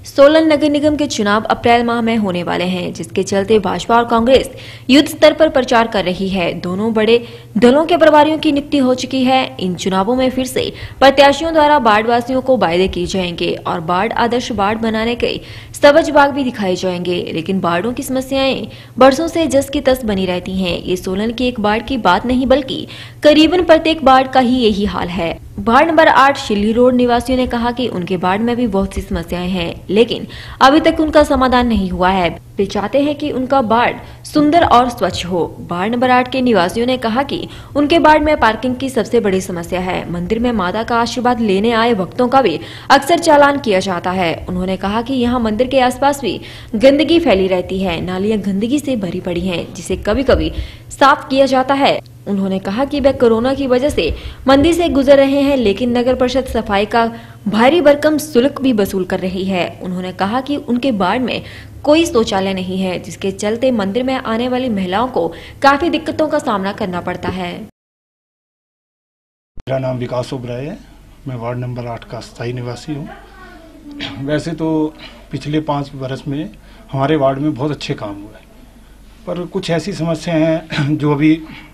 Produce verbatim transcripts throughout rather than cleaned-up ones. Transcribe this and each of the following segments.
सोलन नगर निगम के चुनाव अप्रैल माह में होने वाले हैं, जिसके चलते भाजपा और कांग्रेस युद्ध स्तर पर प्रचार कर रही है। दोनों बड़े दलों के प्रभारियों की नियुक्ति हो चुकी है। इन चुनावों में फिर से प्रत्याशियों द्वारा बाढ़ वासियों को वायदे किए जाएंगे और बाढ़ आदर्श बाढ़ बनाने के सबज बाग भी दिखाए जाएंगे। लेकिन बाढ़ों की समस्याएं बरसों से जस की तस बनी रहती हैं। ये सोलन की एक बाढ़ की बात नहीं, बल्कि करीबन प्रत्येक बाढ़ का ही यही हाल है। वार्ड नंबर आठ शिल्ली रोड निवासियों ने कहा कि उनके वार्ड में भी बहुत सी समस्याएं हैं, लेकिन अभी तक उनका समाधान नहीं हुआ है। वे चाहते हैं कि उनका वार्ड सुंदर और स्वच्छ हो। वार्ड नंबर आठ के निवासियों ने कहा कि उनके वार्ड में पार्किंग की सबसे बड़ी समस्या है। मंदिर में माता का आशीर्वाद लेने आए भक्तों का भी अक्सर चालान किया जाता है। उन्होंने कहा कि यहाँ मंदिर के आसपास भी गंदगी फैली रहती है। नालियां गंदगी से भरी पड़ी हैं, जिसे कभी कभी साफ किया जाता है। उन्होंने कहा कि वे कोरोना की वजह से मंदिर से गुजर रहे हैं, लेकिन नगर परिषद सफाई का भारी भरकम शुल्क भी वसूल कर रही है। उन्होंने कहा कि उनके वार्ड में कोई शौचालय नहीं है, जिसके चलते मंदिर में आने वाली महिलाओं को काफी दिक्कतों का सामना करना पड़ता है। मेरा नाम विकास ओबराय है। मैं वार्ड नंबर आठ का स्थायी निवासी हूँ। वैसे तो पिछले पाँच वर्ष में हमारे वार्ड में बहुत अच्छे काम हुए, पर कुछ ऐसी समस्याएं हैं जो अभी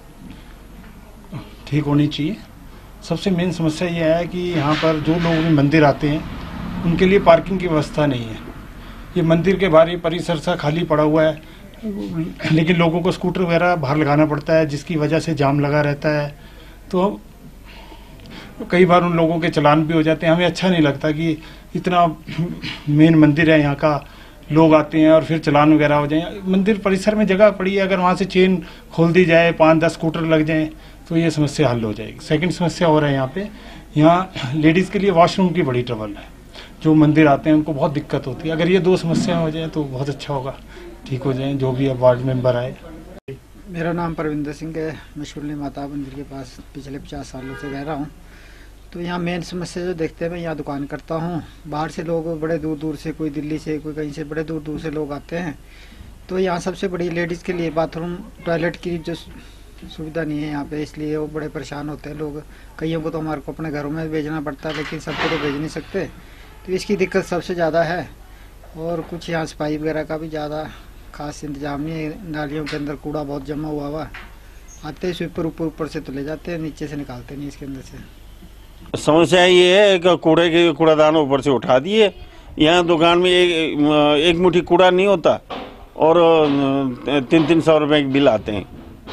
ठीक होनी चाहिए। सबसे मेन समस्या यह है कि यहाँ पर जो लोग भी मंदिर आते हैं उनके लिए पार्किंग की व्यवस्था नहीं है। ये मंदिर के बाहर परिसर सा खाली पड़ा हुआ है, लेकिन लोगों को स्कूटर वगैरह बाहर लगाना पड़ता है, जिसकी वजह से जाम लगा रहता है। तो कई बार उन लोगों के चालान भी हो जाते हैं। हमें अच्छा नहीं लगता कि इतना मेन मंदिर है, यहाँ का लोग आते हैं और फिर चालान वगैरह हो जाए। मंदिर परिसर में जगह पड़ी है, अगर वहाँ से चेन खोल दी जाए, पाँच दस स्कूटर लग जाएं तो ये समस्या हल हो जाएगी। सेकंड समस्या हो रहा है यहाँ पे, यहाँ लेडीज़ के लिए वॉशरूम की बड़ी ट्रबल है। जो मंदिर आते हैं उनको बहुत दिक्कत होती है। अगर ये दो समस्या हो जाए तो बहुत अच्छा होगा, ठीक हो जाए। जो भी अब वार्ड मेंबर आए। मेरा नाम परविंदर सिंह है। मैं शिल्ली माता मंदिर के पास पिछले पचास सालों से रह रहा हूँ। तो यहाँ मेन समस्या जो देखते हैं, मैं यहाँ दुकान करता हूँ। बाहर से लोग बड़े दूर दूर से, कोई दिल्ली से, कोई कहीं से, बड़े दूर दूर से लोग आते हैं। तो यहाँ सबसे बड़ी लेडीज़ के लिए बाथरूम टॉयलेट की जो सुविधा नहीं है यहाँ पे, इसलिए वो बड़े परेशान होते हैं लोग। कईयों को तो हमारे को अपने घरों में भेजना पड़ता है, लेकिन सबको तो भेज नहीं सकते। तो इसकी दिक्कत सबसे ज़्यादा है। और कुछ यहाँ सफाई वगैरह का भी ज़्यादा खास इंतजाम नहीं है। नालियों के अंदर कूड़ा बहुत जमा हुआ हुआ, आते ही ऊपर ऊपर ऊपर से तो ले जाते हैं, नीचे से निकालते नहीं इसके अंदर से। समस्या ये है कि कूड़े के कूड़ादान ऊपर से उठा दिए। यहाँ दुकान में एक, एक मुट्ठी कूड़ा नहीं होता और तीन तीन सौ रुपये के बिल आते हैं।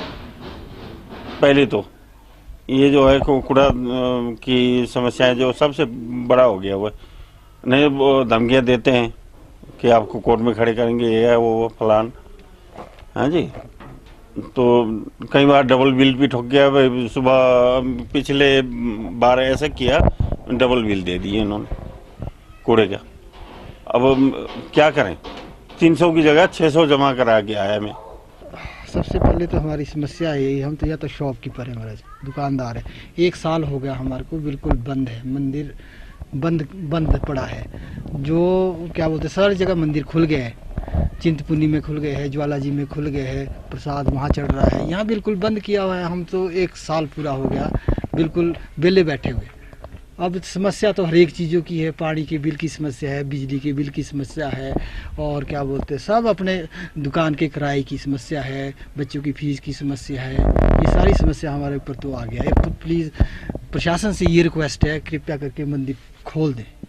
पहले तो ये जो है कूड़ा की समस्या जो सबसे बड़ा हो गया हुआ। नहीं वो धमकियाँ देते हैं कि आपको कोर्ट में खड़े करेंगे, ये है वो फलान। हाँ जी, तो कई बार डबल बिल भी ठोक गया। सुबह पिछले बार ऐसा किया, डबल बिल दे दिए इन्होंने कूड़े का। अब क्या करें, तीन सौ की जगह छः सौ जमा करा के आया मैं। सबसे पहले तो हमारी समस्या है यही, हम तो या तो शॉपकीपर है, हमारा दुकानदार है। एक साल हो गया हमारे को बिल्कुल बंद है, मंदिर बंद बंद पड़ा है। जो क्या बोलते हैं, सारी जगह मंदिर खुल गए हैं। चिंतपूर्णी में खुल गए हैं, ज्वालाजी में खुल गए हैं, प्रसाद वहाँ चढ़ रहा है। यहाँ बिल्कुल बंद किया हुआ है। हम तो एक साल पूरा हो गया बिल्कुल बेले बैठे हुए। अब समस्या तो हर एक चीज़ों की है। पानी के बिल की समस्या है, बिजली के बिल की समस्या है, और क्या बोलते हैं सब अपने दुकान के किराए की समस्या है, बच्चों की फीस की समस्या है। ये सारी समस्या हमारे ऊपर तो आ गया है। तो प्लीज़ प्रशासन से ये रिक्वेस्ट है, कृपया करके मंदिर खोल दें।